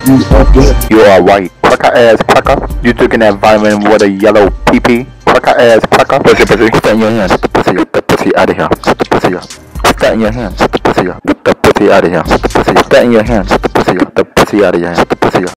You are black. You are white. Cracker ass cracker. You drinking that vitamin with a yellow pee. Cracker ass cracker. Pussy. Put that in your hands. Get the pussy. Get the pussy out of here. Get the pussy up. Put that in your hands. Get the pussy up. Get the pussy out of here. Get the pussy. Put that in your hands. Get the pussy up. Get the pussy out of your hands. Get the pussy up.